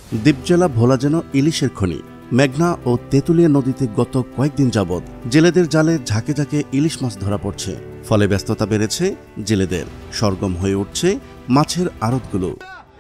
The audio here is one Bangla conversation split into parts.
দ্বীপজেলা ভোলা যেন ইলিশের খনি। মেঘনা ও তেঁতুলিয়া নদীতে গত কয়েকদিন যাবৎ জেলেদের জালে ঝাঁকে ঝাঁকে ইলিশ মাছ ধরা পড়ছে। ফলে ব্যস্ততা বেড়েছে জেলেদের, সরগম হয়ে উঠছে মাছের আড়তগুলো।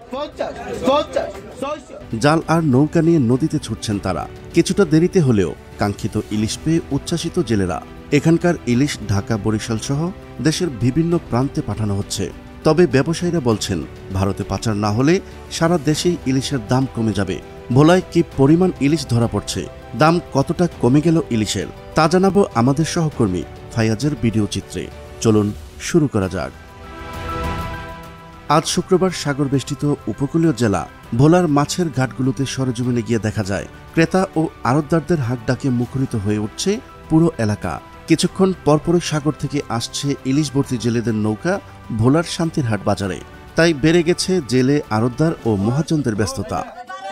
জাল আর নৌকা নিয়ে নদীতে ছুটছেন তারা। কিছুটা দেরিতে হলেও কাঙ্ক্ষিত ইলিশ পেয়ে উচ্ছ্বাসিত জেলেরা। এখানকার ইলিশ ঢাকা, বরিশাল সহ দেশের বিভিন্ন প্রান্তে পাঠানো হচ্ছে। তবে ব্যবসায়ীরা বলছেন, ভারতে পাচার না হলে সারা দেশেই ইলিশের দাম কমে যাবে। ভোলায় কি পরিমাণ ইলিশ ধরা পড়ছে, দাম কতটা কমে গেল ইলিশের, তা জানাবো আমাদের সহকর্মী ফায়াজের ভিডিও চিত্রে। চলুন শুরু করা যাক। আজ শুক্রবার সাগর বেষ্টিত উপকূলীয় জেলা ভোলার মাছের ঘাটগুলোতে সরেজমিনে গিয়ে দেখা যায়, ক্রেতা ও আড়তদারদের হাক ডাকে মুখরিত হয়ে উঠছে পুরো এলাকা। কিছুক্ষণ পরপরই সাগর থেকে আসছে ইলিশ ভর্তি জেলেদের নৌকা ভোলার শান্তিরহাট বাজারে। তাই বেড়ে গেছে জেলে, আড়তদার ও মহাজনদের ব্যস্ততা।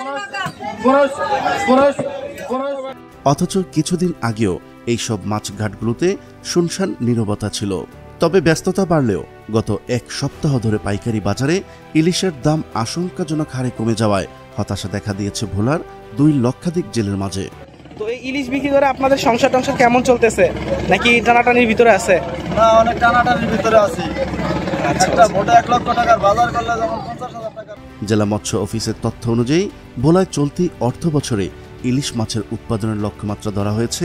অথচ কিছুদিন আগেও এইসব মাছ ঘাটগুলোতে শুনশান নীরবতা ছিল। তবে ব্যস্ততা বাড়লেও গত এক সপ্তাহ ধরে পাইকারি বাজারে ইলিশের দাম আশঙ্কাজনক হারে কমে যাওয়ায় হতাশা দেখা দিয়েছে ভোলার 2 লক্ষাধিক জেলের মাঝে। তো এই ইলিশ বিক্রি করে আপনাদের সংসার টংসার কেমন চলতেছে, নাকি টানাটানির ভিতরে আছে? না, অনেক টানাটানির ভিতরে আছি। একটা ভোটে 1 লক্ষ টাকার বাজার করলে যেমন 50,000 টাকা। জেলা মৎস্য অফিসের তথ্য অনুযায়ী ভোলায় চলতি অর্থ বছরে ইলিশ মাছের উৎপাদনের লক্ষ্যমাত্রা ধরা হয়েছে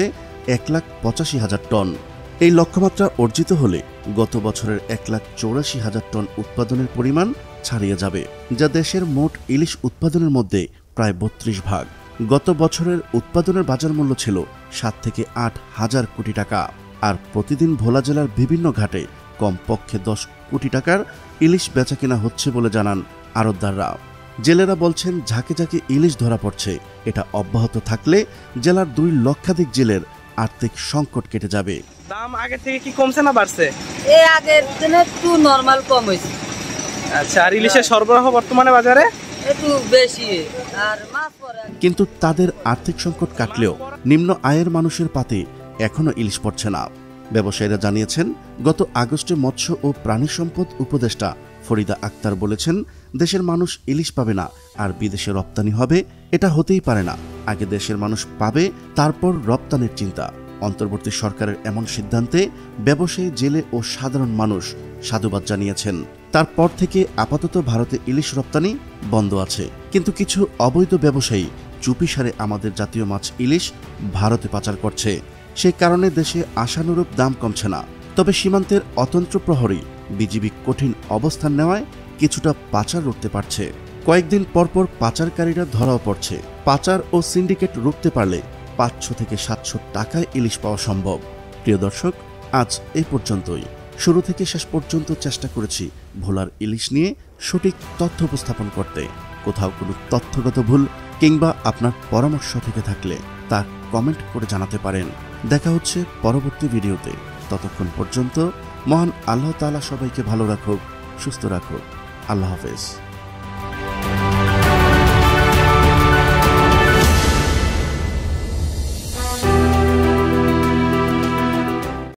1,85,000 টন। এই লক্ষ্যমাত্রা অর্জিত হলে গত বছরের 1,84,000 টন উৎপাদনের পরিমাণ ছাড়িয়ে যাবে, যা দেশের মোট ইলিশ উৎপাদনের মধ্যে প্রায় 32 ভাগ। গত বছরের উৎপাদনের বাজার মূল্য ছিল 7 থেকে 8 হাজার কোটি টাকা। আর প্রতিদিন ভোলা জেলার বিভিন্ন ঘাটে কমপক্ষে 10 কোটি টাকার ইলিশ বেচাকেনা হচ্ছে বলে জানান আড়তদাররা। জেলেরা বলছেন, ঝাঁকে ঝাঁকে ইলিশ ধরা পড়ছে। এটা অব্যাহত থাকলে জেলার 2 লক্ষাধিক জেলের আর্থিক সংকট কেটে যাবে। দাম আগের থেকে কি কমছে না বাড়ছে? এই আগের দিনে একটু নরমাল কম হয়েছে। আচ্ছা, আর ইলিশের সরবরাহ বর্তমানে বাজারে একটু বেশি। আর মাছ পরে কিন্তু তাদের আর্থিক সংকট কাটলেও নিম্ন আয়ের মানুষের পাতে এখনো ইলিশ পড়ছে না। ব্যবসায়ীরা জানিয়েছেন, গত আগস্টে মৎস্য ও প্রাণী সম্পদ উপদেষ্টা ফরিদা আক্তার বলেছেন, দেশের মানুষ ইলিশ পাবে না আর বিদেশে রপ্তানি হবে, এটা হতেই পারে না। আগে দেশের মানুষ পাবে, তারপর রপ্তানির চিন্তা। অন্তর্বর্তী সরকারের এমন সিদ্ধান্তে ব্যবসায়ী, জেলে ও সাধারণ মানুষ সাধুবাদ জানিয়েছেন। তারপর থেকে আপাতত ভারতে ইলিশ রপ্তানি বন্ধ আছে। কিন্তু কিছু অবৈধ ব্যবসায়ী চুপিসারে আমাদের জাতীয় মাছ ইলিশ ভারতে পাচার করছে। সেই কারণে দেশে আশানুরূপ দাম কমছে না। তবে সীমান্তের অতন্ত্র প্রহরী বিজিবি কঠিন অবস্থান নেওয়ায় কিছুটা পাচার রুখতে পারছে। কয়েকদিন পরপর পাচারকারীরা ধরাও পড়ছে। পাচার ও সিন্ডিকেট রুখতে পারলে 500 থেকে 700 টাকায় ইলিশ পাওয়া সম্ভব। প্রিয় দর্শক, আজ এই পর্যন্তই। শুরু থেকে শেষ পর্যন্ত চেষ্টা করেছি ভোলার ইলিশ নিয়ে সঠিক তথ্য উপস্থাপন করতে। কোথাও কোনো তথ্যগত ভুল কিংবা আপনার পরামর্শ থেকে থাকলে তা কমেন্ট করে জানাতে পারেন। দেখা হচ্ছে পরবর্তী ভিডিওতে। ততক্ষণ পর্যন্ত মহান আল্লাহ তাআলা সবাইকে ভালো রাখুক, সুস্থ রাখুক। আল্লাহ হাফেজ।